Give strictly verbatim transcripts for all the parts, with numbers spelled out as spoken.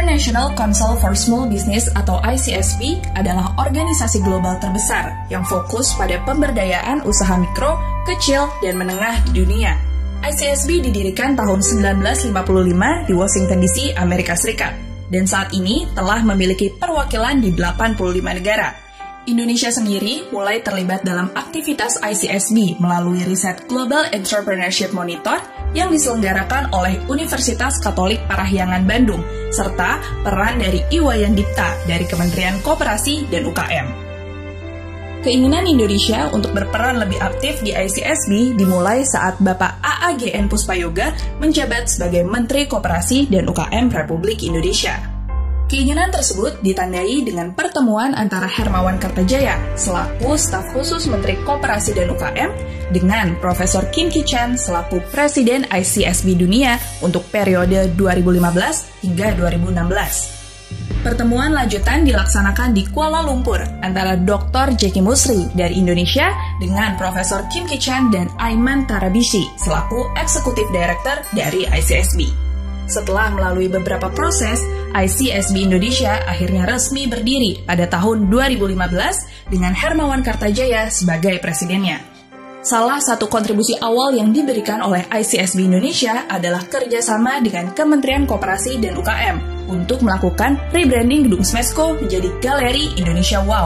International Council for Small Business atau I C S B adalah organisasi global terbesar yang fokus pada pemberdayaan usaha mikro, kecil, dan menengah di dunia. I C S B didirikan tahun sembilan belas lima puluh lima di Washington D C, Amerika Serikat, dan saat ini telah memiliki perwakilan di delapan puluh lima negara. Indonesia sendiri mulai terlibat dalam aktivitas I C S B melalui riset Global Entrepreneurship Monitor yang diselenggarakan oleh Universitas Katolik Parahyangan Bandung, serta peran dari Iwayan Dipta dari Kementerian Koperasi dan U K M. Keinginan Indonesia untuk berperan lebih aktif di I C S B dimulai saat Bapak A A G N Puspayoga menjabat sebagai Menteri Koperasi dan U K M Republik Indonesia. Keinginan tersebut ditandai dengan pertemuan antara Hermawan Kartajaya selaku staf khusus Menteri Koperasi dan U K M dengan Profesor Kim Ki-chan selaku Presiden I C S B Dunia untuk periode dua ribu lima belas hingga dua ribu enam belas. Pertemuan lanjutan dilaksanakan di Kuala Lumpur antara Doktor Jacky Musri dari Indonesia dengan Profesor Kim Ki-chan dan Aiman Tarabishi selaku Executive Director dari I C S B. Setelah melalui beberapa proses, I C S B Indonesia akhirnya resmi berdiri pada tahun dua ribu lima belas dengan Hermawan Kartajaya sebagai presidennya. Salah satu kontribusi awal yang diberikan oleh I C S B Indonesia adalah kerjasama dengan Kementerian Koperasi dan U K M untuk melakukan rebranding Gedung Smesco menjadi Galeri Indonesia Wow.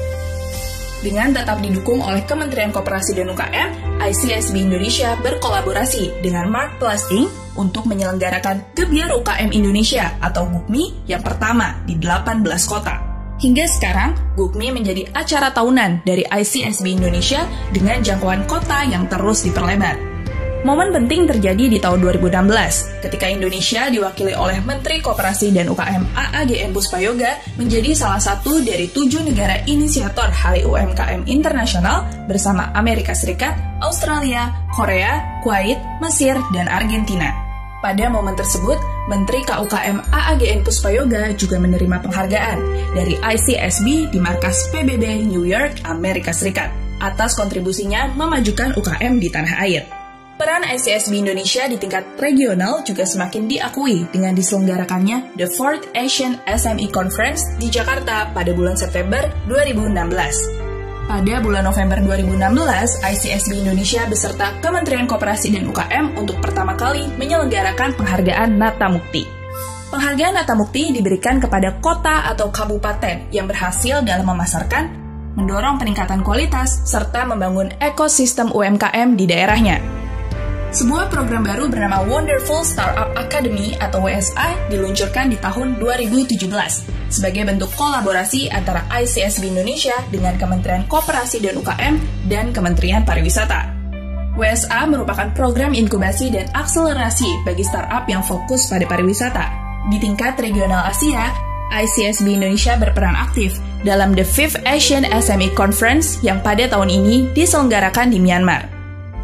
Dengan tetap didukung oleh Kementerian Koperasi dan U K M, I C S B Indonesia berkolaborasi dengan Mark Plus Incorporated untuk menyelenggarakan Gebyar U K M Indonesia atau GUKMI yang pertama di delapan belas kota. Hingga sekarang, GUKMI menjadi acara tahunan dari I C S B Indonesia dengan jangkauan kota yang terus diperlebar. Momen penting terjadi di tahun dua ribu enam belas, ketika Indonesia diwakili oleh Menteri Koperasi dan U K M A A G N Puspayoga menjadi salah satu dari tujuh negara inisiator Hari U M K M Internasional bersama Amerika Serikat, Australia, Korea, Kuwait, Mesir, dan Argentina. Pada momen tersebut, Menteri K U K M A A G N Puspayoga juga menerima penghargaan dari I C S B di markas P B B New York, Amerika Serikat, atas kontribusinya memajukan U K M di tanah air. Peran I C S B Indonesia di tingkat regional juga semakin diakui dengan diselenggarakannya The Fourth Asian S M E Conference di Jakarta pada bulan September dua ribu enam belas. Pada bulan November dua ribu enam belas, I C S B Indonesia beserta Kementerian Koperasi dan U K M untuk pertama kali menyelenggarakan penghargaan Nata Mukti. Penghargaan Nata Mukti diberikan kepada kota atau kabupaten yang berhasil dalam memasarkan, mendorong peningkatan kualitas, serta membangun ekosistem U M K M di daerahnya. Sebuah program baru bernama Wonderful Startup Academy atau W S A diluncurkan di tahun dua ribu tujuh belas sebagai bentuk kolaborasi antara I C S B Indonesia dengan Kementerian Koperasi dan U K M dan Kementerian Pariwisata. W S A merupakan program inkubasi dan akselerasi bagi startup yang fokus pada pariwisata. Di tingkat regional Asia, I C S B Indonesia berperan aktif dalam The Fifth Asian S M E Conference yang pada tahun ini diselenggarakan di Myanmar.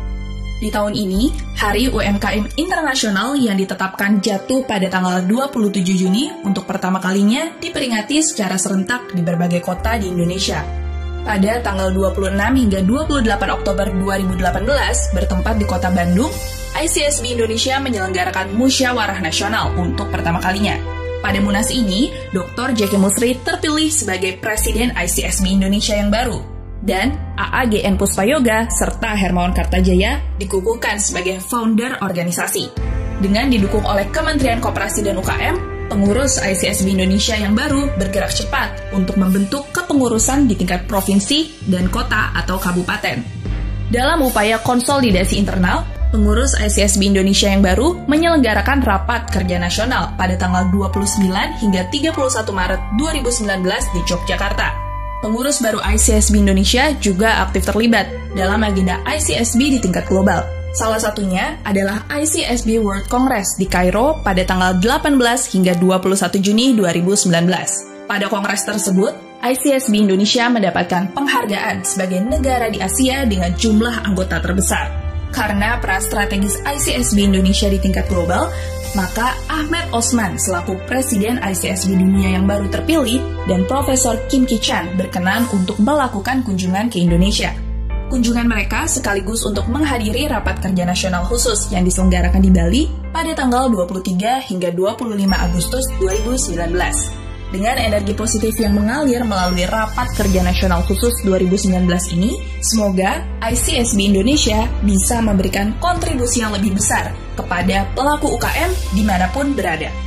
Di tahun ini, Hari U M K M Internasional yang ditetapkan jatuh pada tanggal dua puluh tujuh Juni untuk pertama kalinya diperingati secara serentak di berbagai kota di Indonesia. Pada tanggal dua puluh enam hingga dua puluh delapan Oktober dua ribu delapan belas, bertempat di kota Bandung, I C S B Indonesia menyelenggarakan Musyawarah Nasional untuk pertama kalinya. Pada Munas ini, Doktor Jacky Musri terpilih sebagai Presiden I C S B Indonesia yang baru. Dan A A G N Puspayoga serta Hermawan Kartajaya dikukuhkan sebagai founder organisasi. Dengan didukung oleh Kementerian Koperasi dan U K M, pengurus I C S B Indonesia yang baru bergerak cepat untuk membentuk kepengurusan di tingkat provinsi dan kota atau kabupaten. Dalam upaya konsolidasi internal, pengurus I C S B Indonesia yang baru menyelenggarakan rapat kerja nasional pada tanggal dua puluh sembilan hingga tiga puluh satu Maret dua ribu sembilan belas di Yogyakarta. Pengurus baru I C S B Indonesia juga aktif terlibat dalam agenda I C S B di tingkat global. Salah satunya adalah I C S B World Congress di Kairo pada tanggal delapan belas hingga dua puluh satu Juni dua ribu sembilan belas. Pada kongres tersebut, I C S B Indonesia mendapatkan penghargaan sebagai negara di Asia dengan jumlah anggota terbesar. Karena peran strategis I C S B Indonesia di tingkat global, maka Ahmed Osman selaku Presiden I C S B Dunia yang baru terpilih dan Profesor Kim Ki-chan berkenan untuk melakukan kunjungan ke Indonesia. Kunjungan mereka sekaligus untuk menghadiri Rapat Kerja Nasional Khusus yang diselenggarakan di Bali pada tanggal dua puluh tiga hingga dua puluh lima Agustus dua ribu sembilan belas. Dengan energi positif yang mengalir melalui Rapat Kerja Nasional Khusus dua ribu sembilan belas ini, semoga I C S B Indonesia bisa memberikan kontribusi yang lebih besar kepada pelaku U K M dimanapun berada.